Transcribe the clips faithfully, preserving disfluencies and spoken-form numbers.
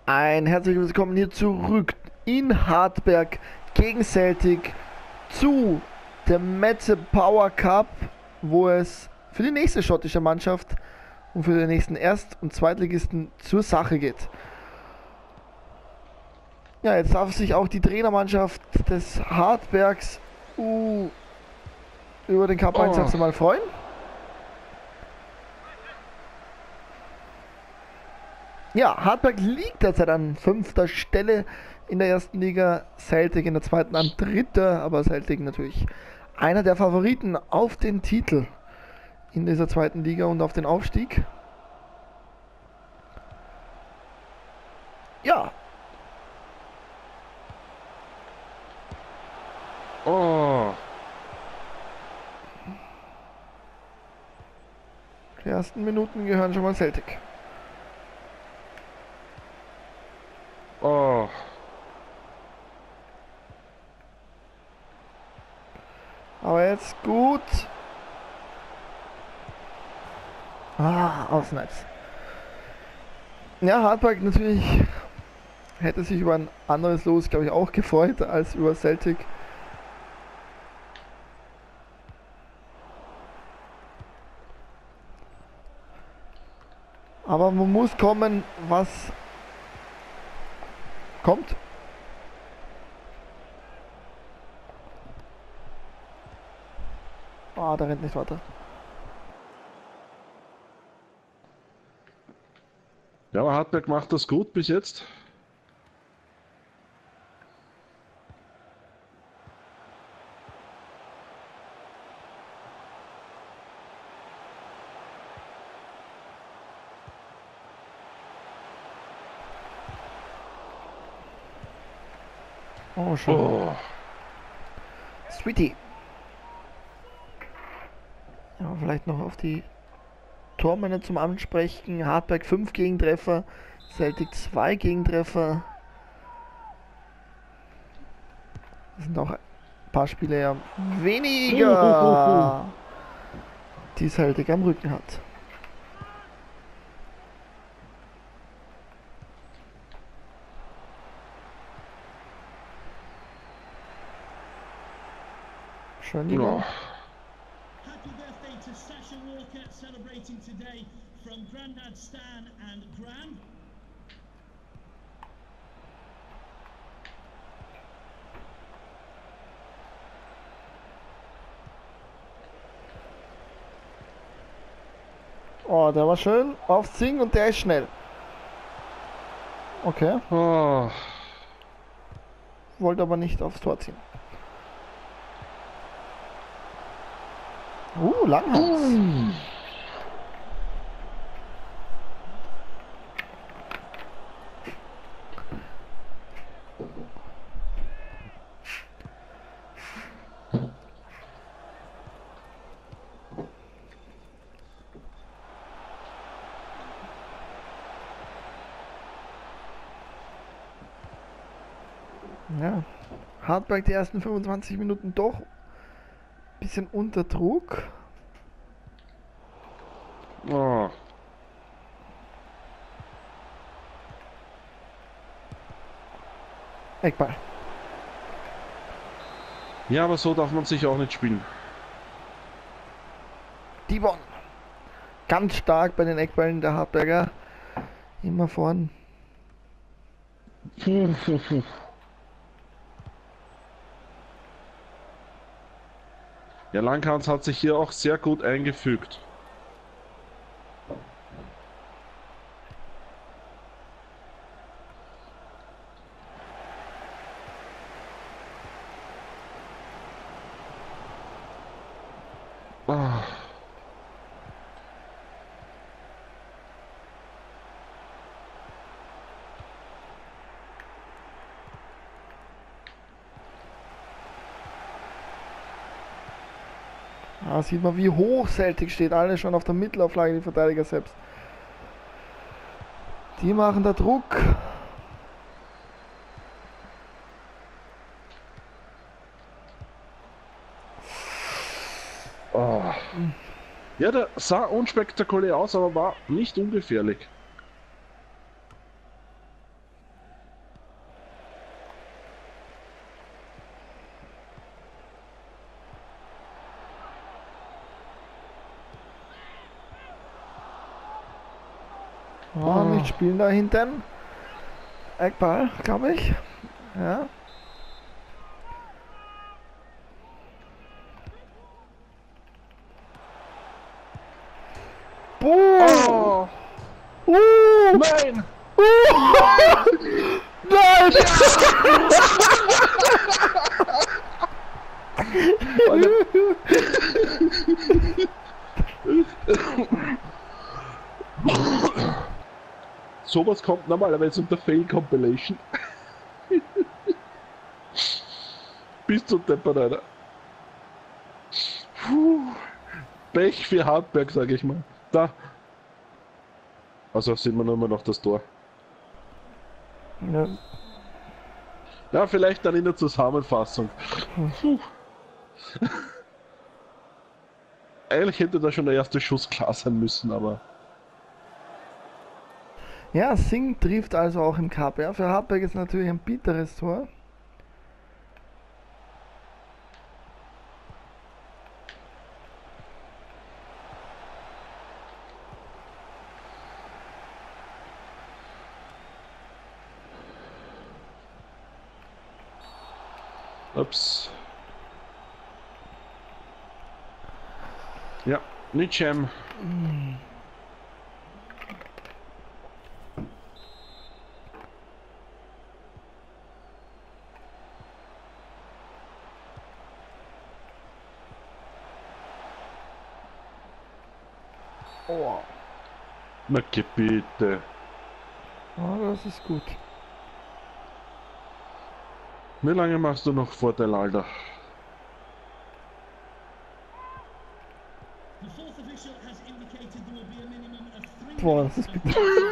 Ein herzliches Willkommen hier zurück in Hartberg gegen Celtic zu dem Metze Power Cup, wo es für die nächste schottische Mannschaft und für den nächsten Erst- und Zweitligisten zur Sache geht. Ja, jetzt darf sich auch die Trainermannschaft des Hartbergs uh, über den Cup-Einsatz Oh. mal freuen. Ja, Hartberg liegt derzeit an fünfter Stelle in der ersten Liga, Celtic in der zweiten an dritter, aber Celtic natürlich einer der Favoriten auf den Titel in dieser zweiten Liga und auf den Aufstieg. Ja. Oh. Die ersten Minuten gehören schon mal Celtic. Oh. Aber jetzt gut. Ah, aufs Netz. Ja, Hartberg natürlich hätte sich über ein anderes Los, glaube ich, auch gefreut als über Celtic. Aber man muss kommen, was kommt. Ah, da rennt nicht weiter. Ja, aber Hartberg macht das gut bis jetzt. Oh, schon. Oh. Sweetie. Ja, vielleicht noch auf die Tormänner zum Ansprechen. Hartberg fünf Gegentreffer, Celtic zwei Gegentreffer. Das sind auch ein paar Spiele ja weniger, die Celtic am Rücken hat. Schön die Oh. Happy birthday to Sasha Walker, celebrating today from Grandad Stan and Gran. Oh, der war schön aufs Zing und der ist schnell. Okay, Oh. wollte aber nicht aufs Tor ziehen. Uh, Langhans. Mm. Ja, Hartberg die ersten fünfundzwanzig Minuten doch ein bisschen unter Druck. Oh. Eckball. Ja, aber so darf man sich auch nicht spielen. Dibon. Ganz stark bei den Eckballen der Hartberger. Immer vorn. Ja, Langhans hat sich hier auch sehr gut eingefügt. Ah. Da sieht man, wie hoch Celtic steht. Alle schon auf der Mittelauflage, die Verteidiger selbst. Die machen da Druck. Oh. Ja, der sah unspektakulär aus, aber war nicht ungefährlich. Oh, nicht spielen da hinten. Eckball, glaube ich. Ja. Boom! Oh, Uh! nein! Uh! Nein! Sowas kommt normalerweise unter Fail Compilation. Bis zu deppert, Alter. Puh. Pech für Hartberg, sage ich mal. Da. Also sehen wir nur immer noch das Tor. Ja. Ja, vielleicht dann in der Zusammenfassung. Puh. Eigentlich hätte da schon der erste Schuss klar sein müssen, aber... Ja, Singh trifft also auch im Cup. Ja. Für Hartberg ist natürlich ein bitteres Tor. Ups. Ja, nicht Jam. Oh. Na, geh bitte. Oh, das ist gut. Wie lange machst du noch Vorteil, Alter? The fourth official has indicated there will be a minimum of three Boah, das minutes ist of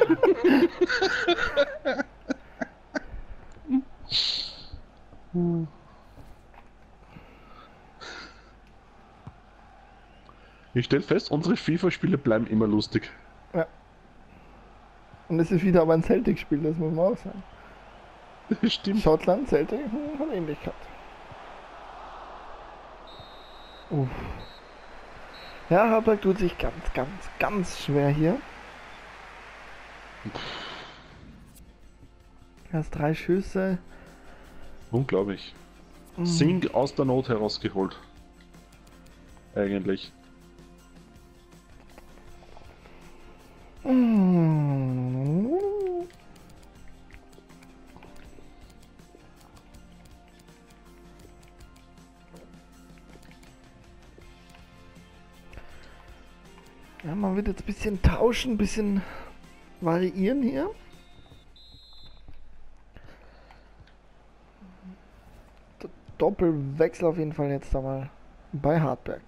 bitter. Ich stelle fest, unsere FIFA-Spiele bleiben immer lustig. Ja. Und es ist wieder aber ein Celtic-Spiel, das muss man auch sagen. Stimmt. Schottland, Celtic, hm, hat Ähnlichkeit. Uff. Ja, Hartberg tut sich ganz, ganz, ganz schwer hier. Erst drei Schüsse. Unglaublich. Sing aus der Not herausgeholt. Eigentlich. Mm. Ja, man wird jetzt ein bisschen tauschen, ein bisschen variieren hier. D- Doppelwechsel auf jeden Fall jetzt einmal bei Hartberg.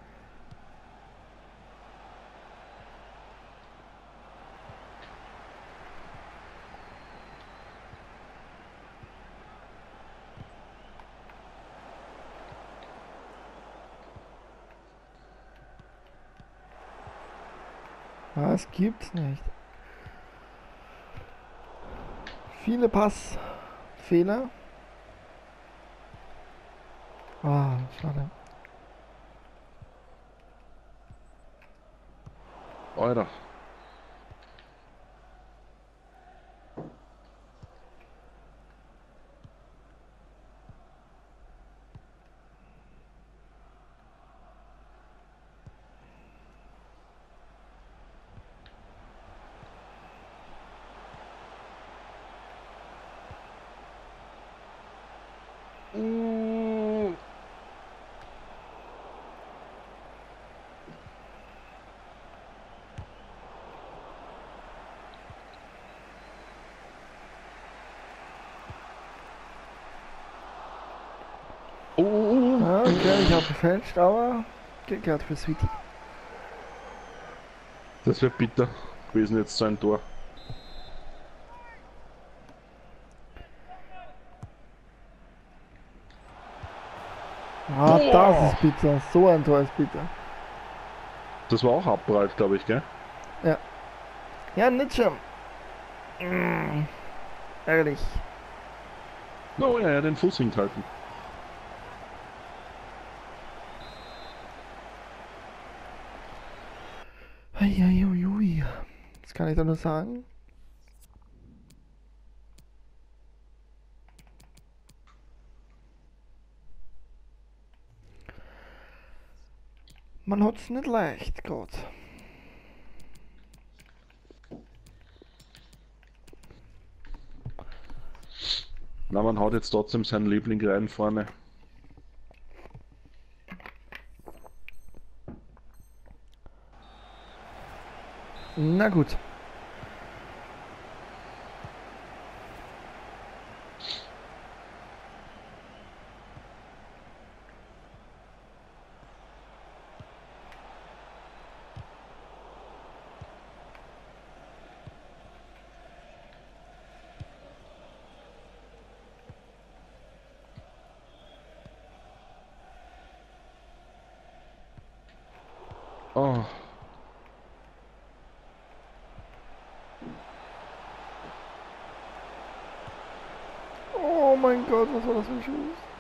Das gibt's nicht. Viele Passfehler. Ah, schade. Alter. Mm. Oh. Ja, okay, ich habe gefälscht, aber gekehrt für Sweetie. Das wäre bitter gewesen jetzt so ein Tor. Ah, Boah. das ist bitter. So ein Tor ist bitter. Das war auch abprallt, glaube ich, gell? Ja, Nitsche. Mm, ärgerlich. Oh ja, ja, den Fuß hinhalten. Eieiui. Jetzt kann ich da nur sagen. Man hat's nicht leicht, Gott. Na, man haut jetzt trotzdem seinen Liebling rein vorne. Na gut. Oh. Oh mein Gott, was war das für ein Schuss?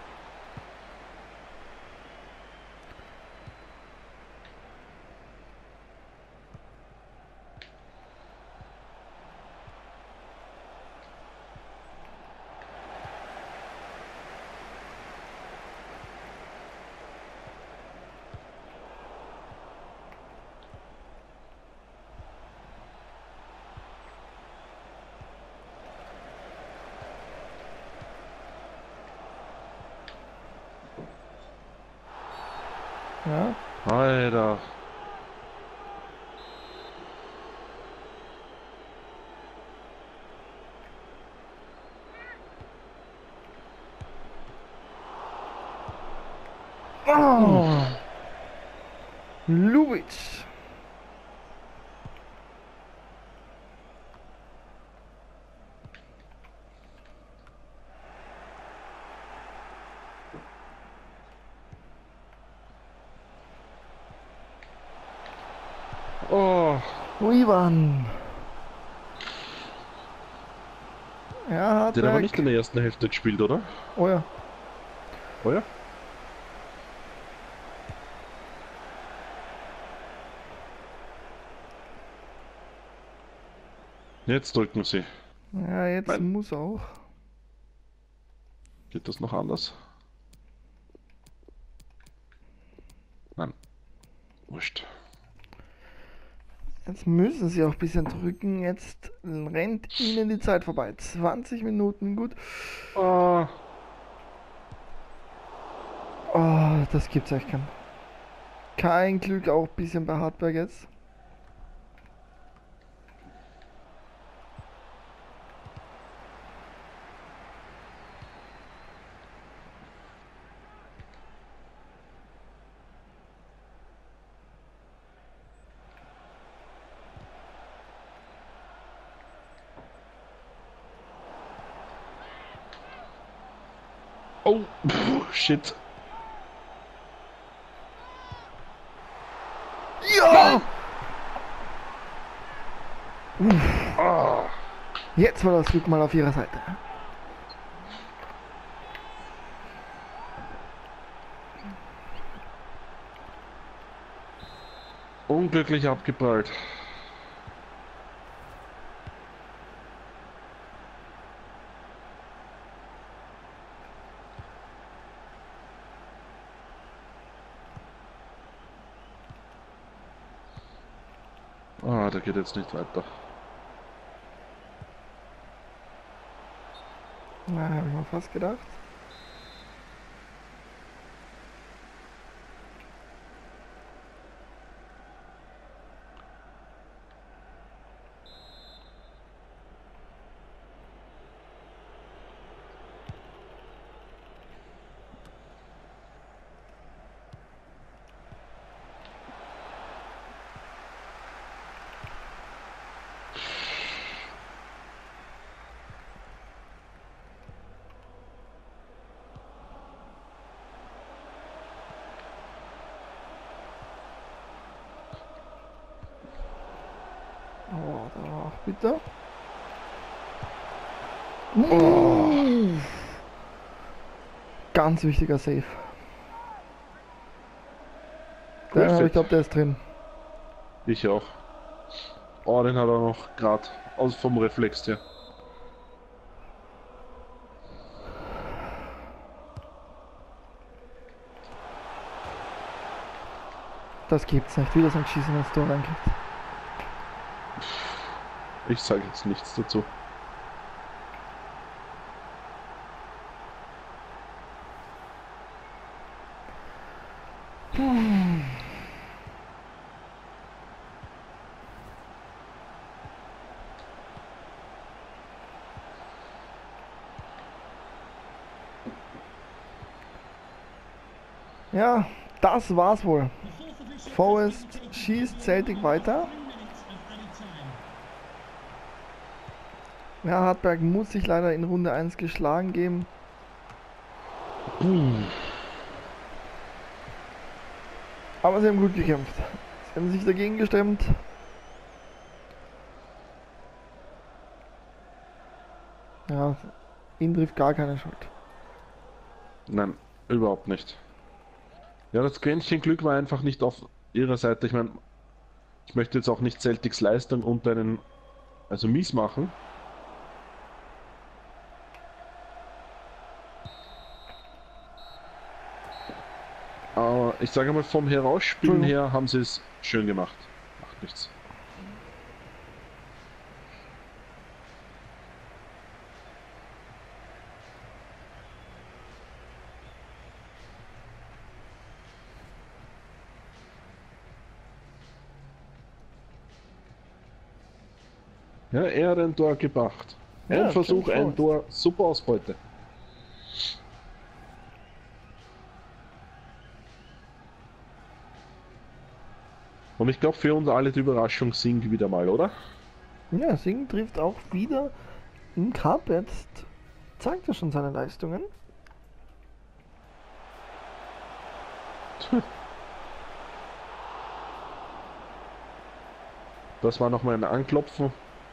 Ja. Alter. Oh. Lubic. Oh. Ivan. Ja, hat Den haben wir nicht in der ersten Hälfte gespielt, oder? Oh ja. Oh ja? Jetzt drücken sie. Ja, jetzt Nein. muss auch. Geht das noch anders? Nein. Wurscht. Jetzt müssen sie auch ein bisschen drücken. Jetzt rennt ihnen die Zeit vorbei. zwanzig Minuten, gut. Oh. Oh, das gibt's echt kein. Kein Glück, auch ein bisschen bei Hartberg jetzt. Oh. Puh, shit. Ja! Oh. Jetzt war das Glück mal auf ihrer Seite. Unglücklich abgeprallt. Ah, der geht jetzt nicht weiter. Na, habe ich mal fast gedacht. Oh, da war auch bitte. Oh. Ganz wichtiger Save. Der, ich Perfekt. glaube, der ist drin. Ich auch. Oh, den hat er noch gerade aus vom Reflex her. Das gibt's nicht. Wieder so ein geschissenes Tor reingekriegt. Ich sage jetzt nichts dazu. Hm. Ja, das war's wohl. Forest schießt Celtic weiter. Ja, Hartberg muss sich leider in Runde eins geschlagen geben. Hm. Aber sie haben gut gekämpft. Sie haben sich dagegen gestemmt. Ja, ihn trifft gar keine Schuld. Nein, überhaupt nicht. Ja, das Quäntchen Glück war einfach nicht auf ihrer Seite. Ich meine, ich möchte jetzt auch nicht Celtics Leistung und einen, also mies machen. Aber ich sage mal, vom Herausspielen her haben sie es schön gemacht. Macht nichts. Ja, er hat ein Tor gebracht. Ein Ja, Versuch, James ein Forrest. Tor, super Ausbeute. Und ich glaube für uns alle die Überraschung Sing wieder mal, oder? Ja, Singh trifft auch wieder im Cup. Jetzt zeigt er schon seine Leistungen. Das war nochmal ein Anklopfen.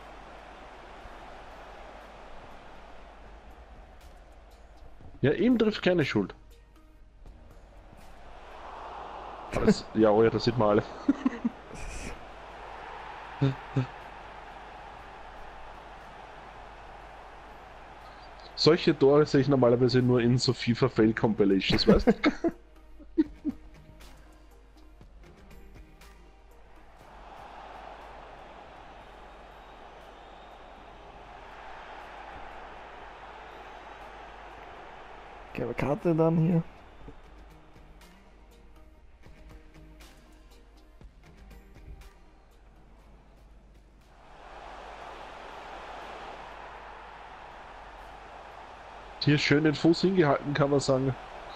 Ja, ihm trifft keine Schuld. Das, ja, oh ja, das sieht man alle. Solche Tore sehe ich normalerweise nur in so FIFA Fail Compilations, weißt du? Gelbe Karte dann hier. Hier schön den Fuß hingehalten, kann man sagen.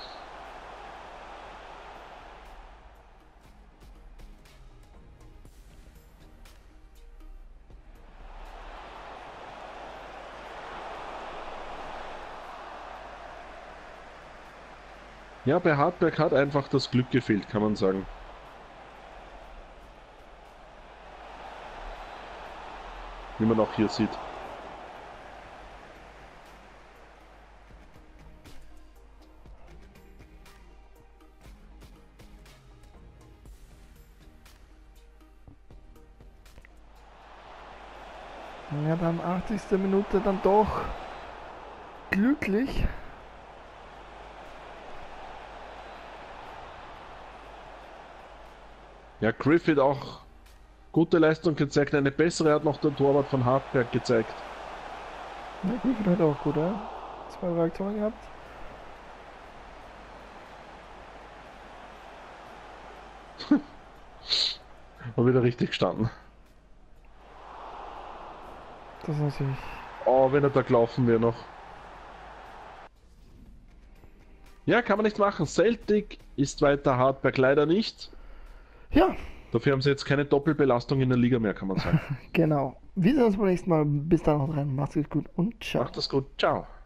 Ja, bei Hartberg hat einfach das Glück gefehlt, kann man sagen. Wie man auch hier sieht. Ja, dann achtzigste Minute dann doch glücklich. Ja, Griffith auch gute Leistung gezeigt. Eine bessere hat noch der Torwart von Hartberg gezeigt. Ja, Griffith hat auch gut, ja. Zwei Reaktionen gehabt. War wieder richtig gestanden. Das ist natürlich. Oh, wenn er da gelaufen wäre noch. Ja, kann man nicht machen. Celtic ist weiter, Hartberg leider nicht. Ja, Dafür haben sie jetzt keine Doppelbelastung in der Liga mehr, kann man sagen. genau. Wir sehen uns beim nächsten Mal. Bis dann, haut rein. Macht's gut und ciao. Macht das gut. Ciao.